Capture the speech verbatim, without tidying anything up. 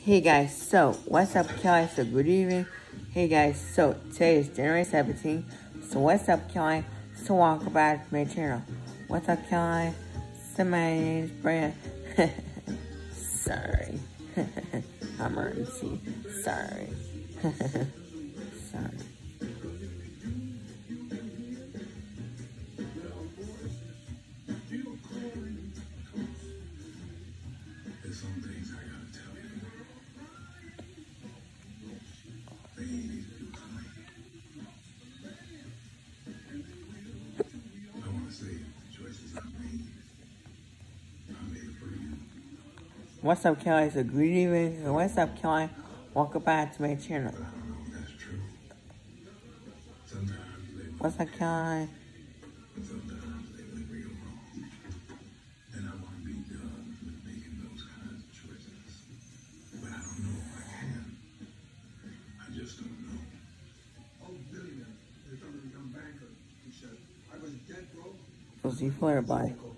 Hey guys, so what's up, Kelly? So good evening. Hey guys, so today is January seventeenth. So what's up, Kelly? So welcome back to my channel. What's up, Kelly? So my name's Brian. Sorry. Emergency. Sorry. Sorry. There's some things I gotta tell you. They ain't easy to do tonight. I wanna say the choices I made, I made it for you. What's up, Kelly? So good evening. So what's up, Kelly? Welcome back to my channel. But I don't know if that's true. Sometimes they look What's up, Kelly? and sometimes they look real wrong. And I wanna be done with making those kinds of choices. But I don't know if I can. I just don't know. Oh, billionaire. They told me to become banker. He said, I was dead broke. So see you later, bye.